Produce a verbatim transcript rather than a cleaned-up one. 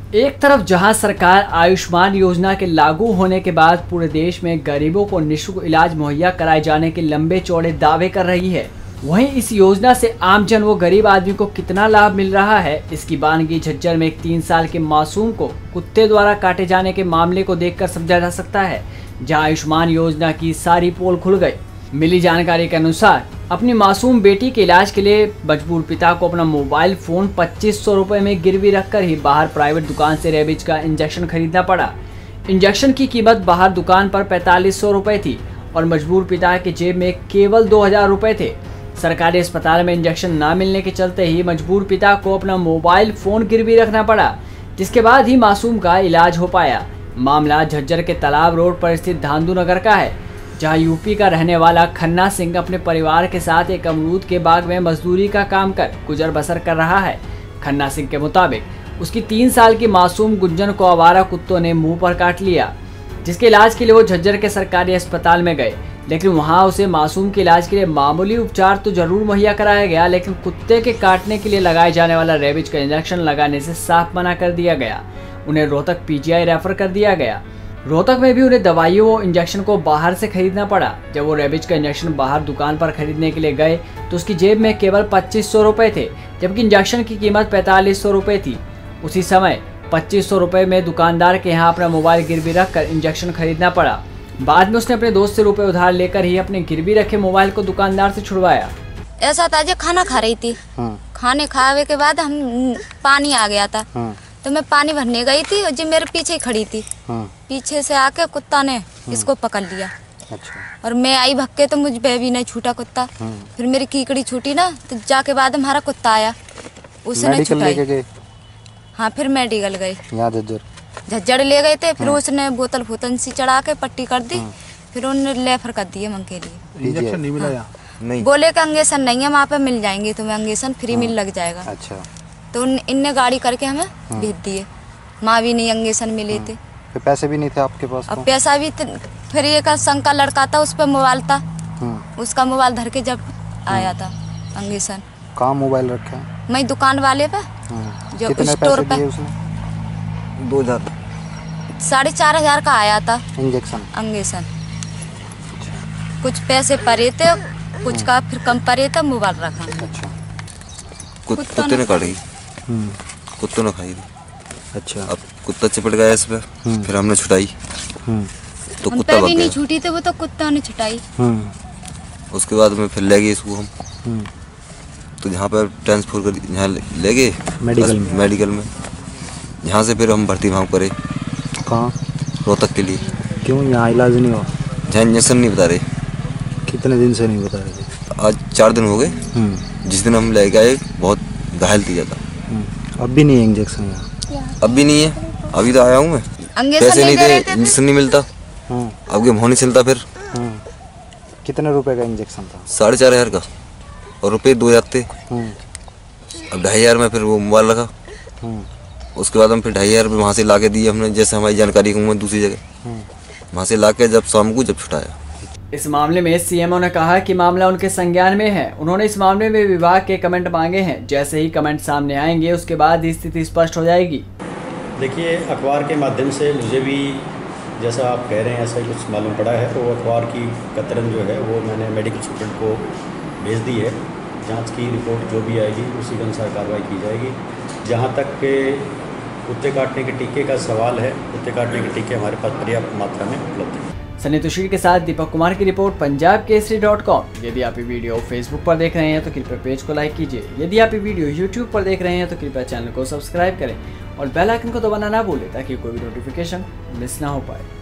एक तरफ जहां सरकार आयुष्मान योजना के लागू होने के बाद पूरे देश में गरीबों को निःशुल्क इलाज मुहैया कराए जाने के लंबे चौड़े दावे कर रही है, वहीं इस योजना से आमजन व गरीब आदमी को कितना लाभ मिल रहा है, इसकी बानगी झज्जर में एक तीन साल के मासूम को कुत्ते द्वारा काटे जाने के मामले को देखकर समझा जा सकता है, जहां आयुष्मान योजना की सारी पोल खुल गई। मिली जानकारी के अनुसार अपनी मासूम बेटी के इलाज के लिए मजबूर पिता को अपना मोबाइल फोन पच्चीस सौ रुपए में गिरवी रखकर ही बाहर प्राइवेट दुकान से रेबीज का इंजेक्शन खरीदना पड़ा। इंजेक्शन की कीमत बाहर दुकान पर पैंतालीस सौ रुपए थी और मजबूर पिता के जेब में केवल दो हजार रुपए थे। सरकारी अस्पताल में इंजेक्शन न मिलने के चलते ही मजबूर पिता को अपना मोबाइल फोन गिरवी रखना पड़ा, जिसके बाद ही मासूम का इलाज हो पाया। मामला झज्जर के तालाब रोड पर स्थित धांधु नगर का है, जहां यूपी का रहने वाला खन्ना सिंह अपने परिवार के साथ एक अमरूद के बाग में मजदूरी का काम कर गुजर बसर कर रहा है। खन्ना सिंह के मुताबिक उसकी तीन साल की मासूम गुंजन को आवारा कुत्तों ने मुंह पर काट लिया, जिसके इलाज के लिए वो झज्जर के सरकारी अस्पताल में गए, लेकिन वहां उसे मासूम के इलाज के लिए मामूली उपचार तो जरूर मुहैया कराया गया, लेकिन कुत्ते के काटने के लिए लगाए जाने वाला रेबीज का इंजेक्शन लगाने से साफ मना कर दिया गया। उन्हें रोहतक पीजीआई रेफर कर दिया गया। रोहतक में भी उन्हें दवाइयों व इंजेक्शन को बाहर से खरीदना पड़ा। जब वो रेबीज का इंजेक्शन बाहर दुकान पर खरीदने के लिए गए तो उसकी जेब में केवल पच्चीस सौ रुपए थे, जबकि इंजेक्शन की कीमत पैंतालीस सौ रुपए थी। उसी समय पच्चीस सौ रुपए में दुकानदार के यहाँ अपना मोबाइल गिरवी रखकर इंजेक्शन खरीदना पड़ा। बाद में उसने अपने दोस्त से रुपए उधार लेकर ही अपने गिरवी रखे मोबाइल को दुकानदार से छुड़वाया। ऐसा था जो खाना खा रही थी, खाने खावे के बाद हम पानी आ गया था, तो मैं पानी भरने गई थी और जी मेरे पीछे ही खड़ी थी। पीछे से आके कुत्ता ने इसको पकड़ लिया। अच्छा। और मैं आई भक्के तो मुझ पे भी नहीं छूटा कुत्ता। फिर मेरी कीकड़ी छूटी ना, तो जाके बाद हमारा कुत्ता आया, उसने छुटाई। हाँ, फिर मेडिकल गए, झज्जर ले गए थे। फिर उसने बोतल फूतन सी चढ़ा के पट्टी कर दी, फिर उन्होंने लेफर कर दिए मन के लिए। इंजेक्शन नहीं मिला? नहीं। बोले कि अंगेशन नहीं है, वहाँ पे मिल जाएंगे तुम्हें, अंगेशन फ्री मिल लग जाएगा। अच्छा। तो इनने गाड़ी करके हमें भेज दिए। माँ भी नहीं, अंगेशन मिले थे। फिर पैसे भी नहीं थे आपके पास? अब पैसा भी, फिर एक शंका लड़का था, उस पर मोबाइल था, उसका मोबाइल धर के जब आया था अंगेशन। कहाँ मोबाइल रखा? मैं दुकान वाले पे, जो स्टोर पे। दो हजार साढ़े चार हजार का आया था इंजेक्शन अंगेशन। कुछ पैसे परे थे, कुछ का फिर कम परे था, मोबाइल रखा। अच्छा। कुत्ते ने काटी, कुत्तों ने खाई थी। अच्छा। अब कुत्ता चिपट गया इस पे, फिर हमने छुटाई तो कुत्ता भी नहीं छूटी थी, वो तो कुत्ता ने छुटाई। उसके बाद में फिर ले गए इसको हम, तो यहाँ पर ट्रांसफर कर यहाँ ले गए मेडिकल में मेडिकल में यहाँ से फिर हम भर्ती वहाँ करे। कहाँ? रोहतक के लिए। क्यों यहाँ इलाज नहीं हुआ? जहाँ इंजेक्शन नहीं बता रहे। कितने दिन से नहीं बता रहे थे? आज चार दिन हो गए। जिस दिन हम ले गए बहुत घायल थी ज़्यादा। अब भी नहीं है इंजेक्शन यहाँ? अब भी नहीं है, अभी तो आया हूँ मैं। पैसे नहीं थे, इंजेक्शन नहीं मिलता। अब के नहीं चलता। फिर कितने रुपए का इंजेक्शन था? साढ़े चार हजार का, और रुपये दो हजार थे। अब ढाई हजार में फिर वो मोबाइल लगा। उसके बाद हम फिर ढाई हजार वहाँ से ला के दिए हमने, जैसे हमारी जानकारी को दूसरी जगह वहाँ से ला के जब शाम को जब छुटाया। इस मामले में सीएमओ ने कहा कि मामला उनके संज्ञान में है। उन्होंने इस मामले में विभाग के कमेंट मांगे हैं। जैसे ही कमेंट सामने आएंगे उसके बाद स्थिति स्पष्ट हो जाएगी। देखिए, अखबार के माध्यम से मुझे भी जैसा आप कह रहे हैं ऐसा कुछ मालूम पड़ा है, तो अखबार की कतरन जो है वो मैंने मेडिकल सुप्रीडेंट को भेज दी है। जांच की रिपोर्ट जो भी आएगी उसी के अनुसार कार्रवाई की जाएगी। जहाँ तक के कुत्ते काटने के टीके का सवाल है, कुत्ते काटने के टीके हमारे पास पर्याप्त मात्रा में उपलब्ध है। सनी तुशीर के साथ दीपक कुमार की report, Punjab Kesari dot com. यदि आप ये वीडियो फेसबुक पर देख रहे हैं तो कृपया पेज को लाइक कीजिए। यदि आप ये वीडियो यूट्यूब पर देख रहे हैं तो कृपया चैनल को सब्सक्राइब करें और बेल आइकन को दबाना ना भूलें, ताकि कोई भी नोटिफिकेशन मिस ना हो पाए।